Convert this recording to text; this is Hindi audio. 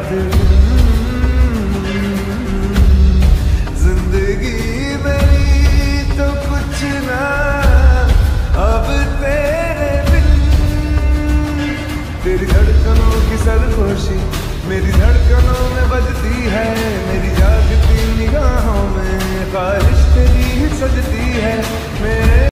जिंदगी मेरी तो कुछ ना अब तेरे बिन। तेरी धड़कनों की सरगोशी मेरी धड़कनों में बजती है, मेरी जागती निगाहों में ख्वाहिश तेरी सजती है।